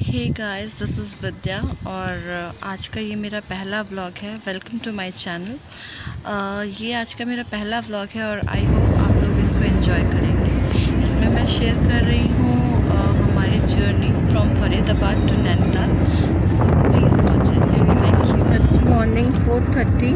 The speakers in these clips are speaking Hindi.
Hey guys, this is Vidya और आज का ये मेरा पहला व्लॉग है। Welcome to my channel. ये आज का मेरा पहला व्लॉग है और आई होप आप लोग इसको एंजॉय करेंगे। इसमें मैं शेयर कर रही हूँ हमारी journey from Faridabad to Nainital. So please watch it. Thank you. It's morning 4:30।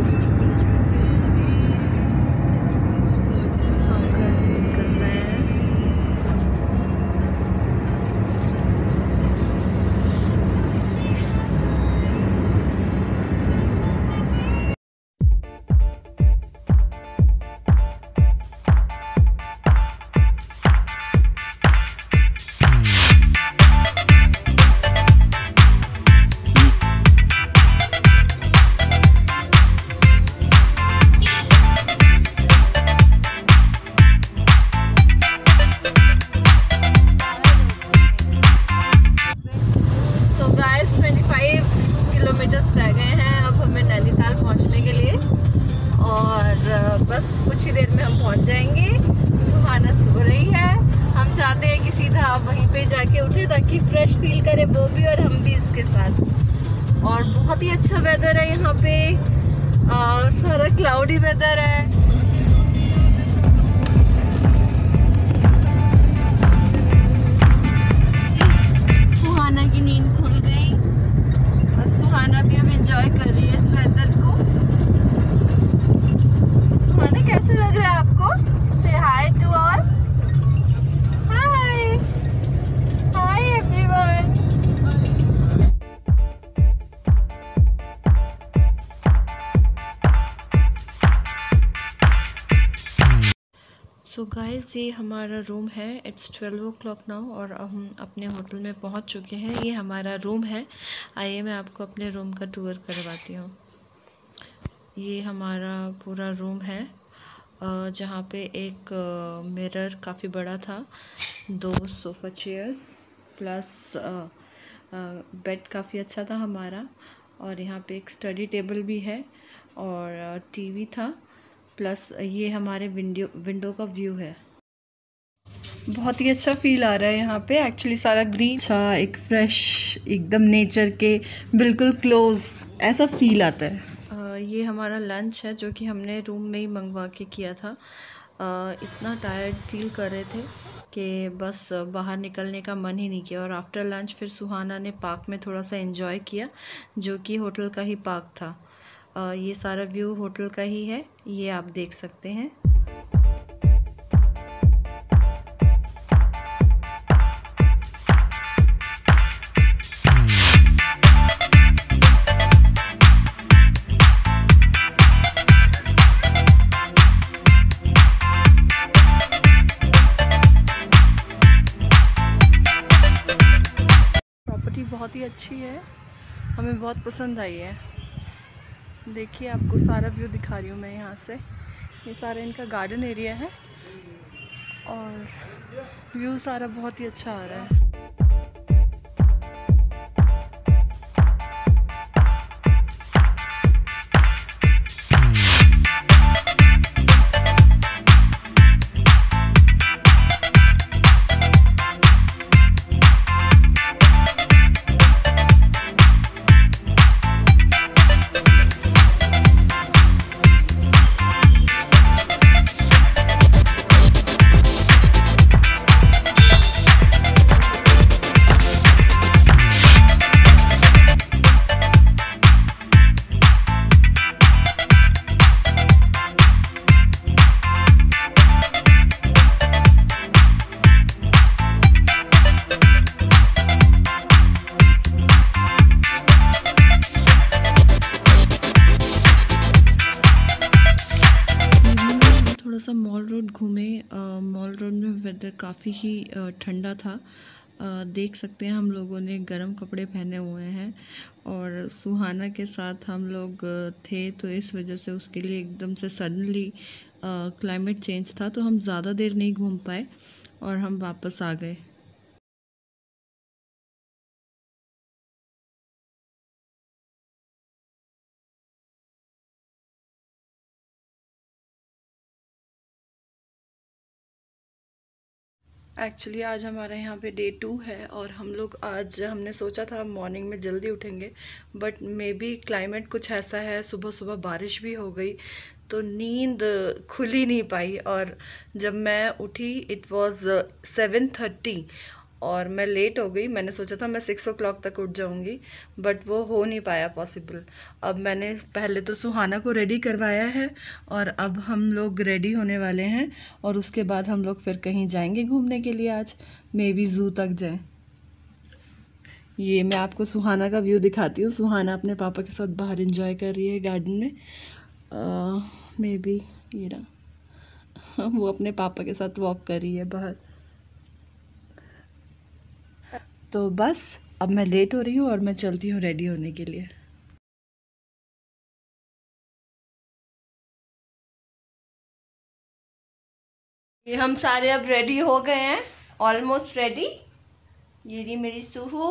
Kilometres रह गए हैं अब हमें नैनीताल पहुंचने के लिए और बस कुछ ही देर में हम पहुंच जाएंगे। सुहाना सो रही है। हम चाहते हैं कि सीधा आप वहीं पे जाके उठे ताकि फ्रेश फील करे वो भी और हम भी इसके साथ। और बहुत ही अच्छा वेदर है यहाँ पे। सारा क्लाउडी वेदर है। सुहाना की नींद खुल गई और सुहाना भी हम एंजॉय कर रही है इस वेदर को। सुहाना कैसे लग रहा है आपको? से hi to all. Hi hi everyone. So guys, ये हमारा रूम है। इट्स 12 o'clock नाउ और हम अपने होटल में पहुंच चुके हैं। ये हमारा रूम है। आइए मैं आपको अपने रूम का टूर करवाती हूँ। ये हमारा पूरा रूम है जहाँ पे एक मिरर काफ़ी बड़ा था, 2 सोफ़ा चेयर्स प्लस बेड काफ़ी अच्छा था हमारा। और यहाँ पे एक स्टडी टेबल भी है और टीवी था, प्लस ये हमारे विंडो का व्यू है। बहुत ही अच्छा फील आ रहा है यहाँ पे। एक्चुअली सारा ग्रीन, अच्छा एक फ्रेश एकदम नेचर के बिल्कुल क्लोज ऐसा फील आता है। ये हमारा लंच है जो कि हमने रूम में ही मंगवा के किया था। इतना टायर्ड फील कर रहे थे कि बस बाहर निकलने का मन ही नहीं किया। और आफ्टर लंच फिर सुहाना ने पार्क में थोड़ा सा एंजॉय किया जो कि होटल का ही पार्क था। ये सारा व्यू होटल का ही है, ये आप देख सकते हैं। प्रॉपर्टी बहुत ही अच्छी है, हमें बहुत पसंद आई है। देखिए आपको सारा व्यू दिखा रही हूँ मैं यहाँ से। ये सारा इनका गार्डन एरिया है और व्यू सारा बहुत ही अच्छा आ रहा है। थोड़ा सा मॉल रोड घूमे। मॉल रोड में वेदर काफ़ी ही ठंडा था। देख सकते हैं हम लोगों ने गर्म कपड़े पहने हुए हैं और सुहाना के साथ हम लोग थे तो इस वजह से उसके लिए एकदम से सडनली क्लाइमेट चेंज था तो हम ज़्यादा देर नहीं घूम पाए और हम वापस आ गए। एक्चुअली आज हमारा यहाँ पे डे 2 है और हम लोग आज हमने सोचा था मॉर्निंग में जल्दी उठेंगे, बट मे बी क्लाइमेट कुछ ऐसा है, सुबह सुबह बारिश भी हो गई तो नींद खुल ही नहीं पाई। और जब मैं उठी इट वाज 7:30 और मैं लेट हो गई। मैंने सोचा था मैं 6 o'clock तक उठ जाऊंगी, बट वो हो नहीं पाया पॉसिबल। अब मैंने पहले तो सुहाना को रेडी करवाया है और अब हम लोग रेडी होने वाले हैं और उसके बाद हम लोग फिर कहीं जाएंगे घूमने के लिए। आज मे बी ज़ू तक जाएं। ये मैं आपको सुहाना का व्यू दिखाती हूँ। सुहाना अपने पापा के साथ बाहर एंजॉय कर रही है गार्डन में। मे बी ये रहा वो अपने पापा के साथ वॉक कर रही है बाहर। तो बस अब मैं लेट हो रही हूँ और मैं चलती हूँ रेडी होने के लिए। ये हम सारे अब रेडी हो गए हैं, ऑलमोस्ट रेडी। ये रही मेरी सूहू।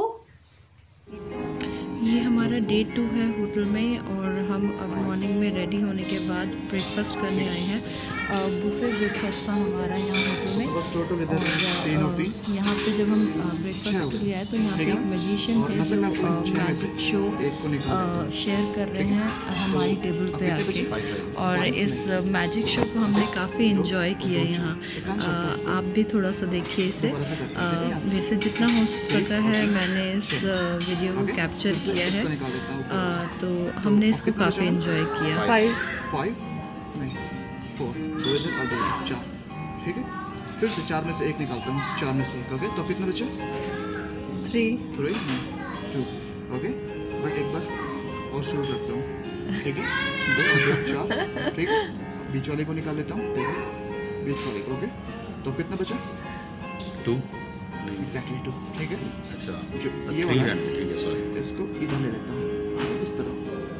ये हमारा डे 2 है होटल में और हम अब मॉर्निंग में रेडी होने के बाद ब्रेकफास्ट करने आए हैं। बुफे ब्रेकफास्ट था हमारा यहाँ होटल में। और यहाँ पे जब हम ब्रेकफास्ट के लिए आए तो यहाँ पे एक मैजिशियन थे जो मैजिक शो शेयर कर रहे हैं हमारी टेबल पे आके, और इस मैजिक शो को हमने काफ़ी इन्जॉय किया यहाँ। आप भी थोड़ा सा देखिए इसे। मेरे से जितना हो सका है मैंने इस वीडियो को कैप्चर किया है, तो हमने इसको काफ़ी इन्जॉय किया। 5 नहीं 4 दो इधर और 2 इधर 4, ठीक है। फिर से 4 में से 1 निकालता हूँ, 4 में से 1, ओके। तो कितना बचे? 3 2, ओके। बट एक बार और शुरू करता हूँ, ठीक है। 2 और 4, ठीक है। बीच वाले को निकाल लेता हूँ, देखो बीच वाले को, ओके। तो कितना बचा? 2 एग्जैक्टली 2, ठीक है। अच्छा ये वाला ठीक है, सॉरी। इसको इधर ले लेता हूँ, इस तरफ।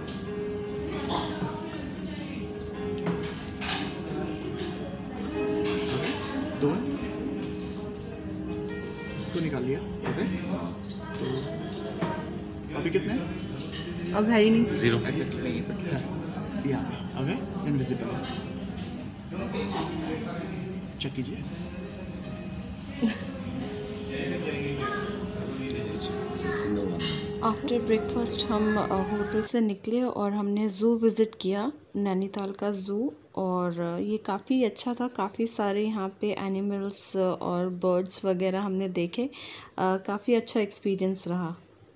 दो है, इसको निकाल लिया, ओके। तो अभी कितने हैं? अब है ही नहीं, 0 एग्जैक्टली है यहाँ पे, ओके। इनविजिबल है, चेक कीजिए। आफ्टर ब्रेकफास्ट हम होटल से निकले और हमने ज़ू विज़िट किया, नैनीताल का ज़ू। और ये काफ़ी अच्छा था, काफ़ी सारे यहाँ पे एनिमल्स और बर्ड्स वगैरह हमने देखे। काफ़ी अच्छा एक्सपीरियंस रहा।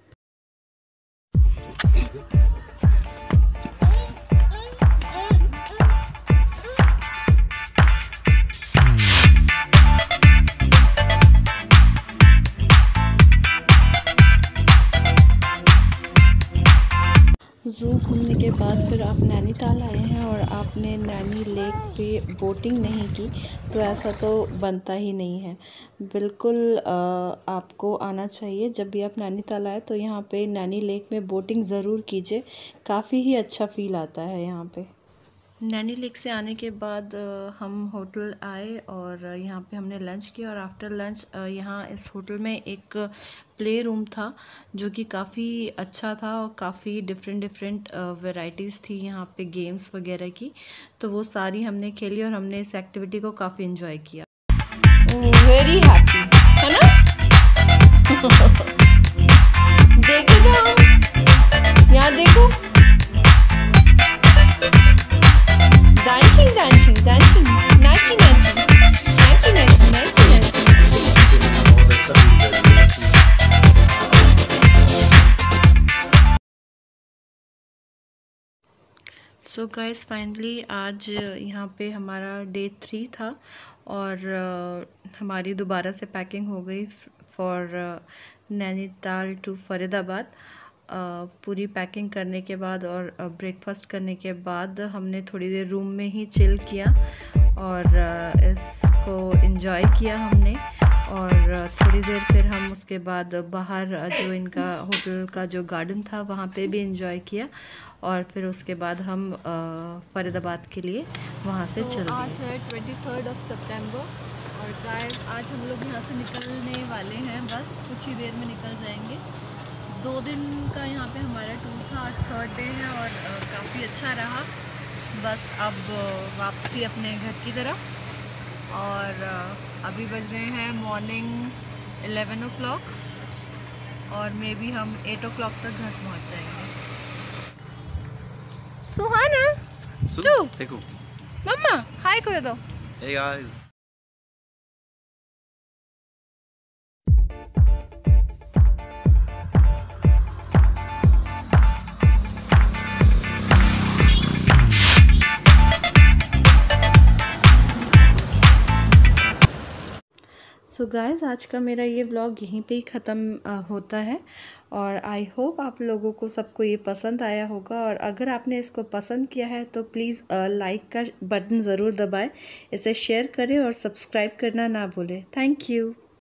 ज़ू घूमने के बाद फिर आप नैनीताल आए हैं और आपने नैनी लेक पे बोटिंग नहीं की तो ऐसा तो बनता ही नहीं है। बिल्कुल आपको आना चाहिए। जब भी आप नैनीताल आए तो यहाँ पे नैनी लेक में बोटिंग ज़रूर कीजिए, काफ़ी ही अच्छा फ़ील आता है यहाँ पे। नैनी लेक से आने के बाद हम होटल आए और यहाँ पे हमने लंच किया। और आफ्टर लंच यहाँ इस होटल में एक प्ले रूम था जो कि काफ़ी अच्छा था और काफ़ी डिफरेंट वैरायटीज़ थी यहाँ पे गेम्स वगैरह की, तो वो सारी हमने खेली और हमने इस एक्टिविटी को काफ़ी इन्जॉय किया। वेरी हैप्पी है ना। देखो यहाँ देखो, dancing, dancing, dancing, nachi, nachi, nachi, nachi, nachi, nachi. So guys, finally आज यहाँ पे हमारा डे 3 था और हमारी दोबारा से पैकिंग हो गई फॉर नैनीताल टू फरीदाबाद। पूरी पैकिंग करने के बाद और ब्रेकफास्ट करने के बाद हमने थोड़ी देर रूम में ही चिल किया और इसको एंजॉय किया हमने। और थोड़ी देर फिर हम उसके बाद बाहर जो इनका होटल का जो गार्डन था वहाँ पे भी एंजॉय किया और फिर उसके बाद हम फरीदाबाद के लिए वहाँ से चल गए। आज है 23 सितंबर और गाइस आज हम लोग यहाँ से निकलने वाले हैं, बस कुछ ही देर में निकल जाएंगे। 2 दिन का यहाँ पे हमारा टूर था, आज 3rd डे है और काफ़ी अच्छा रहा। बस अब वापसी अपने घर की तरफ। और अभी बज रहे हैं मॉर्निंग 11 o'clock और मे बी हम 8 o'clock तक घर पहुंच जाएंगे। सुहाना, चू, देखो, मम्मा हाय कर दो। hey guys. सो गाइस, आज का मेरा ये व्लॉग यहीं पे ही ख़त्म होता है और आई होप आप लोगों को सबको ये पसंद आया होगा। और अगर आपने इसको पसंद किया है तो प्लीज़ लाइक का बटन ज़रूर दबाएं, इसे शेयर करें और सब्सक्राइब करना ना भूलें। Thank you.